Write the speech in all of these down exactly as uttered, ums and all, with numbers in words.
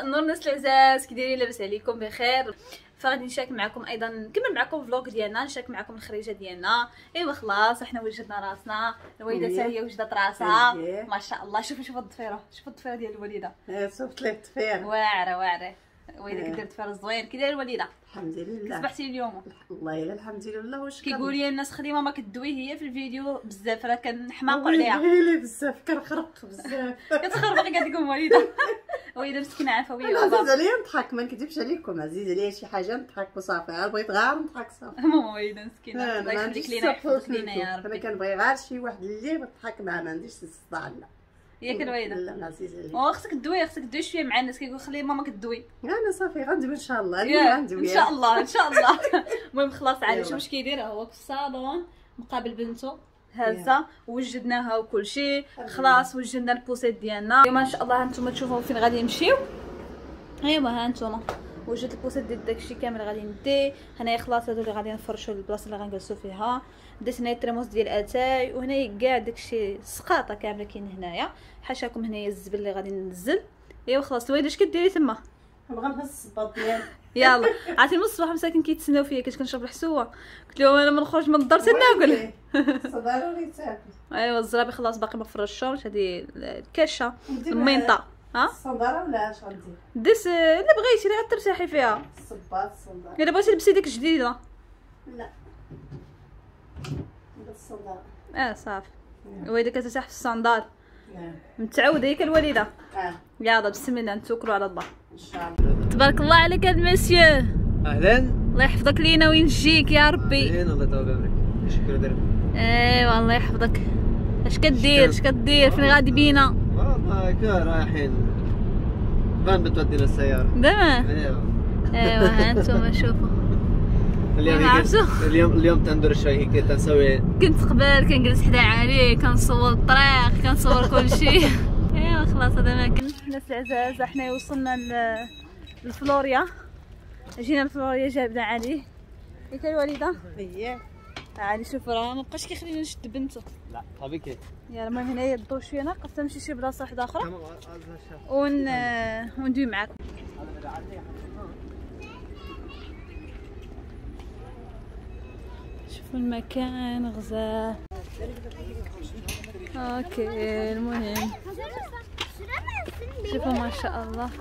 نور الناس العزاز، كي دايرين؟ لاباس عليكم بخير. فغادي نشارك معكم ايضا، نكمل معكم فلوق ديالنا، نشارك معكم الخريجه ديالنا. ايوا خلاص حنا وجدنا راسنا، الوالده حتى هي وجدت راسها ما شاء الله. شوفوا شوفوا الضفيره، شوفوا الضفيره ديال الوالده. شفت لي الضفيره واعره واعره. الوالده كدير ضفير زوين. كي دايره الوالده؟ الحمد لله. صبحتي اليوم؟ والله الا الحمد لله. واش كيقول لي الناس خدي ماما كدوي هي في الفيديو بزاف، راه كنحماقوا عليها. ويلي بزاف كنخرق بزاف كتخربق كاع ديك الوالده. الوالده مسكينه عفويه. عزيز عليا نضحك، ما نكذبش عليكم، عزيز عليا شي حاجه نضحك وصافي. غير بغيت غير نضحك صافي. ماما والده مسكينه الله يخليك لينا ويحفظك لينا يا ربي. انا كنبغي غير شي واحد اللي نضحك معاه، ما عنديش الصداع. لا ياك الوالده؟ لا عزيز عليا. و خصك تدوي، خصك تدوي شويه مع الناس. كيقول خلي ماما كدوي. انا صافي غندوي ان شاء الله. اليوم غندوي ان شاء الله ان شاء الله. المهم خلاص عاد شوف واش كيدير. هو في الصالون مقابل بنته هازه، وجدناها وكل شيء خلاص. وجدنا البوسيت ديالنا اليوم ان شاء الله. هانتوما تشوفوا فين غادي نمشيو. ايوا هانتوما وجدت البوسيت ديال داكشي كامل غادي ندي هنايا. خلاص هادو اللي غادي نفرشوا البلاصه اللي غنجلسوا فيها. ديت هنايا الترموس ديال اتاي، وهنايا كاع داكشي السقاطه كامله كاين هنايا. حاشاكم هنايا الزبل اللي غادي ننزل. ايوا خلاص الوالده اش كديري تما؟ نبغى نهز الصباط ديالي. يلا عرفتي من الصباح مساكن كيتسناو فيا، كنت كنشرب الحسوه. قلت لهم انا ما نخرج من الدار حتى ناكل. ضروري تاكل. ايوا الزرابي خلاص باقي ما فرشوش. هذه الكاشه المنطه. ها الصنداره ولا اش غدير؟ ديس اللي بغيتي اللي غترتاحي فيها. الصباط الصنداره. الا بغيتي لبسي ديك الجديده. لا الصنداره. اه صافي. الوالده كترتاح في الصندال. نعم متعوده هيك الوالده. اه يلا بسم الله نتوكلوا على الله. ان شاء الله. تبارك الله عليك هاد المسيو. اهلا. الله يحفظك لينا وينجيك يا ربي. اهلا الله يطول عمرك. شكرا درك. ايوا الله يحفظك. اش كدير اش كدير فين غادي بينا؟ والله كا رايحين فين بتودينا السيارة؟ دابا ايوا ايوا ها انتم شوفوا. اليوم هيك اليوم اليوم تندور شوي هيك تنسوي. كنت قبل كنجلس حدا عليه كنصور الطريق كنصور كل شيء. ايوا خلاص هذا ما كان. الناس العزاز حنا وصلنا لفلوريا. جينا لفلوريا جابنا علي. ياك الوالده؟ اييه عادي شوف راه ما بقاش كيخلينا نشد بنته. لا طبيعي. يلا المهم هنايا الضو شويه ناقص نمشي شي بلاصه واحده اخرى ون وندوي معاكم. شوفوا المكان غزال. اوكي المهم شوفوا ما شاء الله.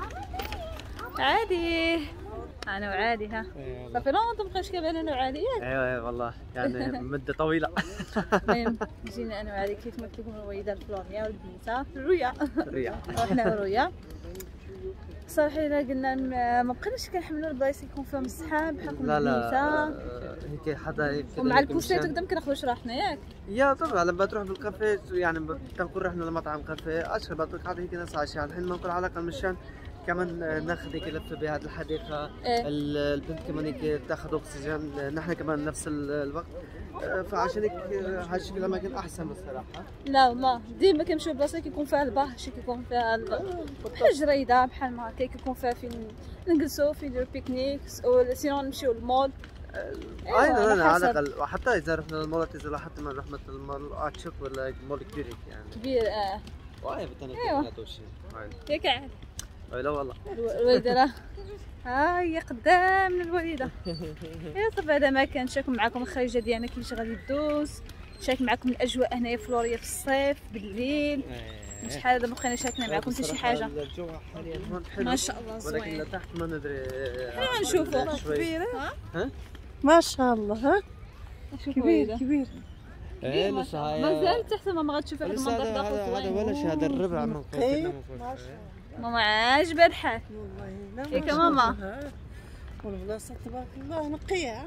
عادي انا وعادي ها صافي. لا انت مابقاش كابان انا وعادي ياك؟ ايوا ايوا والله يعني مده طويله. المهم جينا انا وعادي كيف ما قلت لكم الوالده الفلوريا والبنيته رويا. ريا رحنا رويا صراحه الا قلنا ما بقيناش كنحملوا البلايص يكون فيهم الصحاب بحال لا لا البنيته هيك حدا هيك ومع البوسيت وكذا ما كناخذوش راحتنا ياك؟ يا طبعا لما تروح بالكافيه يعني تنكون رحنا لمطعم كافيه اشهر بعطيك هذا هيك ناس عايشه الحين ما نكون على الاقل مشان كمان ناخذ هيك لفه بهذه الحديقه. إيه؟ البنت كمان هيك تاخذ اكسجين، نحن كمان نفس الوقت. فعشان هيك هالشكل الاماكن احسن بصراحه. لا والله ديما كنمشيو لبلاصه كيكون فيها البحر، شي كيكون فيها بحال جريده بحال ما هكا كيكون فيها فين نجلسوا فين نديرو بيكنيك، او سينو نمشيو للمول. ايوه لا لا على الاقل حتى اذا رحنا للمولات اذا حتى ما نروح مثل المول اتشوك ولا مول كبير هيك يعني كبير. اه واي بتنقل ايوه توشي ياك عادي. لا والله الوالده راه ها هي قدام الوالده. يا صافي هذا ما كان نشارك معكم الخريجه ديالنا كيفاش غادي دوز، نشارك معكم الاجواء هنايا في فلوريا في الصيف بالليل. شحال هذا بقينا شاركنا معكم حتى شي حاجه. الجو حاليا ما شاء الله زوين، ولكن لتحت ما ندري. حنا نشوفوا كبيره ها ما شاء الله. ها كبير كبير. ايه لسه هاي مازال تحت ما غتشوفي هذا المنظر داخل هذا زوين. ولا شيء هذا الربع من فوق إيه. من فوق. ماما عاجبها الحال. والله ياك ماما؟ والبلاصه تبارك الله نقيه.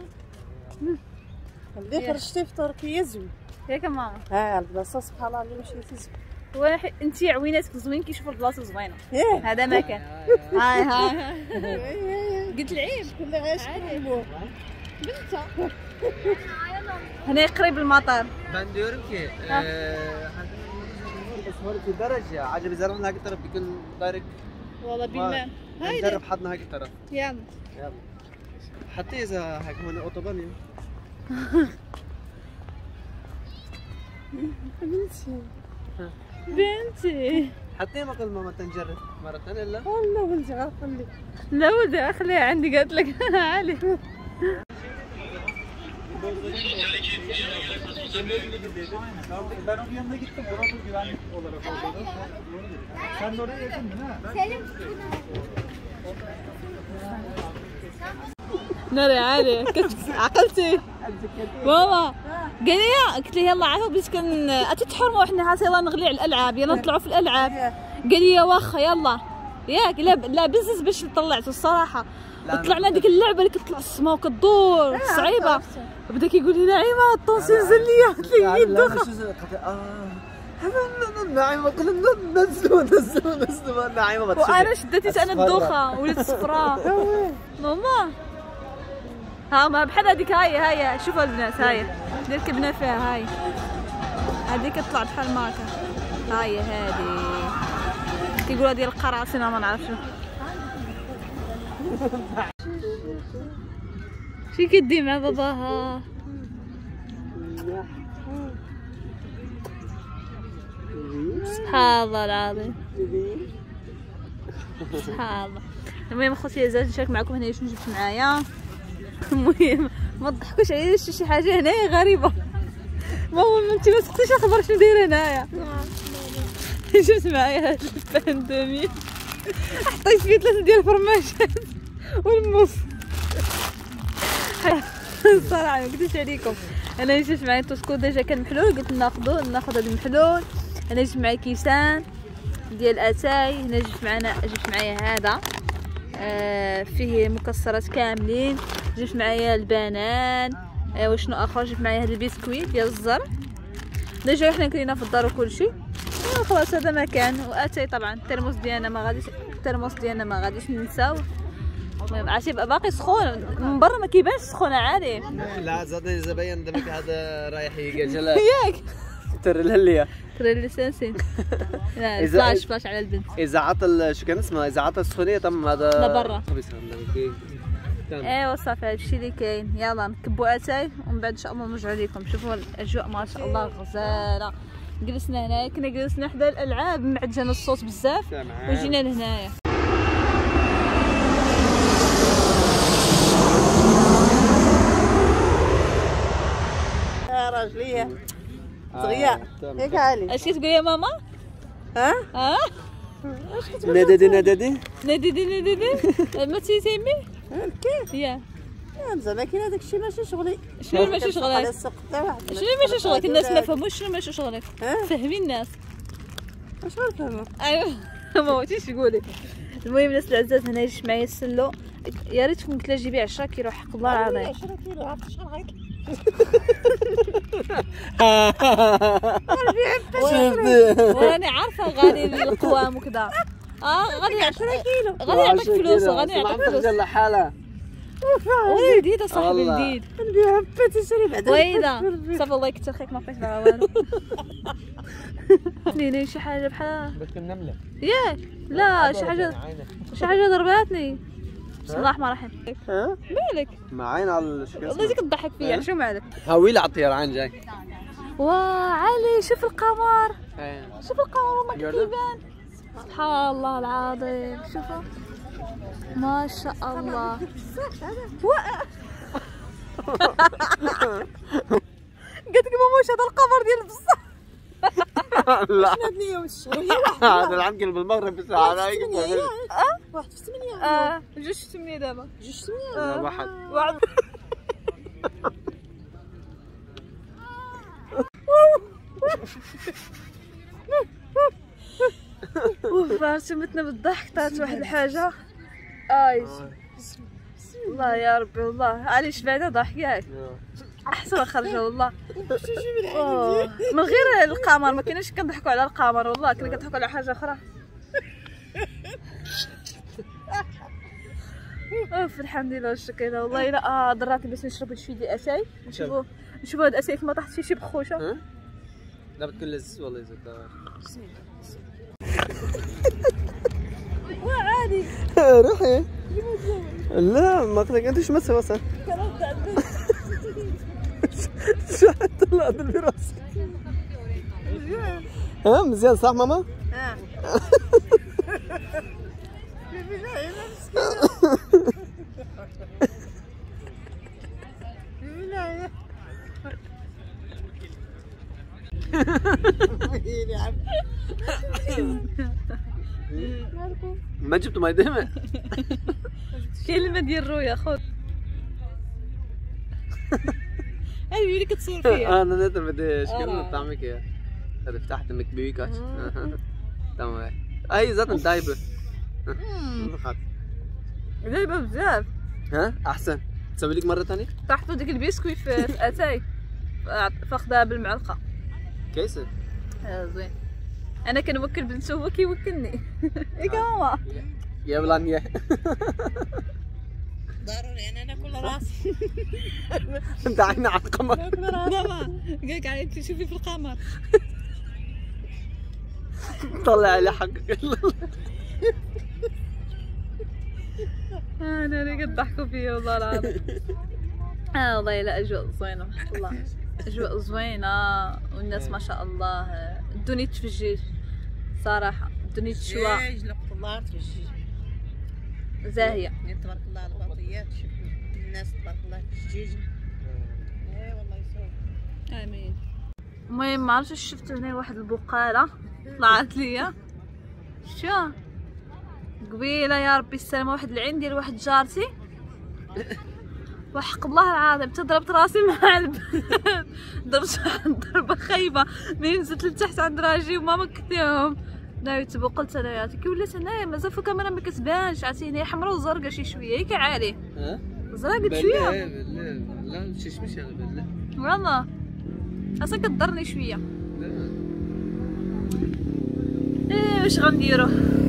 اللي خرجتي في تركيا زوين. ياك ماما؟ ها البلاصه سبحان الله اللي مشيتي زوين. واحد انت عويناتك زوين كيشوفوا البلاصه زوينه. ايه هذا ما كان. هاي هاي قلت العيب كل عايش كل بنتها. هنا قريب المطار. بندورك بس هون في درجة عجب إذا رحنا هاك الطرف بيكون دايركت. والله بالله هايدا نجرب حظنا هاك الطرف. يلا يلا حتى إذا هاك هون أوتوبان. بنتي بنتي حتى ما قلت ماما تنجرب مرة ثانية. لا والله ولدي غير خلي. لا ولدي اخليها عندي قالت لك علي. Ben onun yanına gittim. Orada güvenlik olarak orada. Sen de oraya yakın değil mi? Selim. نرى عادي كنت عقلتي ماما قال لي قلت له يلا عارفه بس كان اتتحرموا واحنا هسه يلا نغلي على الالعاب يلا نطلعوا في الالعاب. قال لي يا واخا يلا ياك لا لا بزنس باش طلعته الصراحه. طلعنا ديك اللعبه اللي كتطلع السما وكدور صعيبه. بداك يقول لي نعيمه الطونسي نزل لي قلت له يدوخه. نعيمه قلنا نزلوا نزلوا نزلوا نعيمه ما تشوفي. وانا شديت انا الدوخه وليت صفراء. ماما ها ما بحال هذيك هاي هاي شوفوا البنات هاي اللي ركبنا فيها هاي هذيك تطلع بحال ماكا هاي هذه كيقولوا ديال القراصنه ما نعرف شنو. شي كدي مع باباها سبحان الله العظيم سبحان الله. المهم اخوتي زاد نشارك معكم هنا شنو جبت معايا. المهم ما تضحكوش عليا شي حاجه هنايا غريبه. ماما انت ما سقتيش الخبر شنو دايره هنايا. جبت معايا هاد الباندومي حطيت فيه ثلاثه ديال الفرماجات والموس. الصراحه ما نكذبش عليكم انا جبت معايا توسكو ديجا كان محلول قلت ناخذو ناخذ هذا المحلول. انا جبت معايا كيسان ديال اتاي. هنا جبت معنا جبت معايا هذا آه فيه مكسرات كاملين. جبت معايا البنان آه وشنو اخر جبت معايا هذا البسكويت ديال الزر. ديجا حنا كلينا في الدار وكلشي آه خلاص هذا ما كان. واتاي طبعا الترموس ديالنا ما غاديش الترموس ديالنا ما غاديش ننساو. المهم عرفتي يبقى باقي سخون من برا ما كيبانش سخون عادي. لا زاد اذا بين دمك هذا رايح يقجل ياك ترى الهليه ترى اللسانسين. لا فلاش فلاش على البنت. اذا عطى شو كان اسمها اذا عطى السخونيه تم هذا لبرا. ايوا صافي هادشي اللي كاين. يلا نكبوا اتاي ومن بعد ان شاء الله نرجعوا لكم. شوفوا الاجواء ما شاء الله غزاله. جلسنا هنايا كنا جلسنا حدا الالعاب معجن الصوت بزاف وجينا لهنايا. يا راجليه صغير هيك عالي. اش كتقولي يا ماما؟ ها ها ناددي ناددي ناددي ناددي ما تيتيمي كيف يا زعما كاين هذاك الشيء ماشي شغلي. شنو ماشي شغلك؟ شنو ماشي شغلك؟ الناس ما فهموش شنو ماشي شغلك. فهمي الناس اش غنفهموا. ايوا ما بغيتيش تقولي. المهم الناس العزاز هنا جيت معايا السلو. يا ريتكم قلت لها جيبي عشرة كيلو حق الله العظيم. عشرة كيلو عرفت شحال غيك. وراني عارفه غادي للقوام وكذا. اه غادي عشرة كيلو غادي يعطيك فلوس غادي يعطيك فلوس. لا حاله وي جديد اصاحبي جديد. نبيعها باتي سري بعدا. ويدا صافي الله يكثر خيرك ما بقيت باغا والو. لينا شي حاجه بحال بس النمله ياك لا شي حاجه شي حاجه ضرباتني. بسم الله الرحمن الرحيم. ها مالك؟ معين على شو والله زيك تضحك فيا شو مالك؟ هاويل على الطيران جاي. واه علي شوف القمر شوف القمر والله كيف يبان. سبحان الله العظيم شوفوا ما شاء الله. قلت لك ماما واش هذا القمر ديال بصح. لا اليوم الشهر هذا العنقل بالمغرب بالساعه هاي واحد في ثمانية. اه جوج في ثمانية دابا جوج في ثمانية. واحد واحد. اوف سمتنا بالضحك. طلعت واحد الحاجه اي الله يا ربي والله علي شبعنا ضحك ياك احسن خرجه والله. من غير القمر ما كناش كنضحكوا على القمر والله كنا كنضحكوا على حاجه اخرى. اوف الحمد لله والشكر والله الا اه ضراتني باش نشرب شي ديال اتاي. نشوفوا نشوفوا هاد اتاي ما طاحت فيه شي بخوشه. لا بتكون لذيذ والله يزيد. وعادي روحي لا ما قلت انت شو مسوي اصلا؟ شو طلعت براسك؟ ها مزيان صح ماما؟ ها ما جبتوا ماي دهمة؟ كلمة ديال رويا خذ. هاي اللي كتصور فيها. انا نادر بدي شكل طعمك يا هذا فتحت انك بيكاش. تمام هاي ذات دايبه. دايبه بزاف. ها احسن تسوي لك مره ثانيه. طاحتو ديك البسكوي في اتاي فاخذها بالمعلقه. كيسه زين. انا كنوكل بنتو هو كيوكلني. ياك ماما يا بلانيا. ضروري انا ناكل راسي. انت عيني على القمر. ماما قالك عليك تشوفي في القمر. طلع لي حقك. انا اللي كضحكوا فيا والله العظيم. اه والله لا اجواء زوينه ما شاء الله. اجواء زوينه والناس ما شاء الله الدنيا تفجيج صراحه. الدنيا تشوى الله تفجيج زاهيه. تبارك الله على البطيات. الناس تبارك الله تفجيج. اي والله يسوي. امين. المهم ما عرفتش شفت هنا واحد البقاله طلعت ليا. شو قبيله يا ربي السلامه واحد العين ديال واحد جارتي. وحق الله العظيم تضربت راسي مع الباب. ضربت ضربه خايبه منين نزلت لتحت عند راجي وماما كثيهم نايت قلت انا يا كي ولات هنايا مازال في الكاميرا ما كتبانش. عرفتي هنا حمراء وزرقاء شي شويه ياك عالي. ها زرقاء شويه. لا لا شي شمش انا بالله والله اصلا كضرني شويه. ايه واش غنديرو.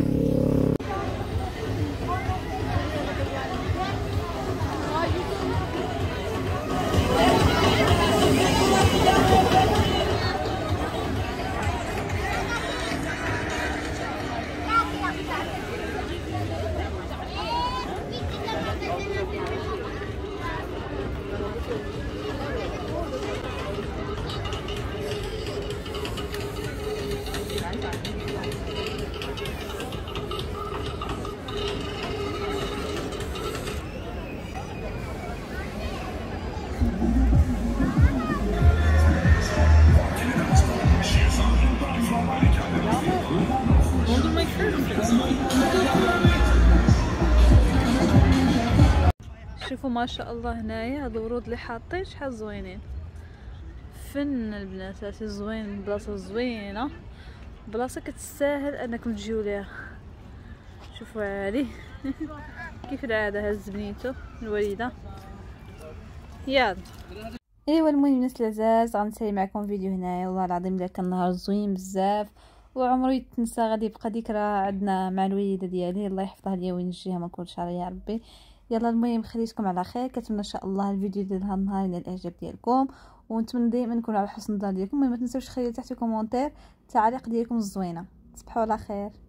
شوفوا ما شاء الله هنايا هاد الورود اللي حاطين شحال زوينين. فن البنات هادشي زوين. بلاصه زوينه بلاصه كتستاهل انكم تجيو ليها. شوفوا علي كيف العاده هز بنيتو الوليده. يلا ايوا المهم الناس العزاز غنسالي معكم فيديو هنايا. والله العظيم الا كان نهار زوين بزاف وعمرو يتنسى. غادي يبقى ذكرى عندنا مع الوليده ديالي الله يحفظها ليا وينجيها من كل شر يا ربي. يلا المهم خليتكم على خير. كنتمنى ان شاء الله الفيديو ديال هذا النهار ينال الاعجاب ديالكم ونتمنى دائما نكون على حسن الظن ديالكم. ما تنساوش تخليو تحت كومونتير التعاليق ديالكم الزوينه. تصبحوا على خير.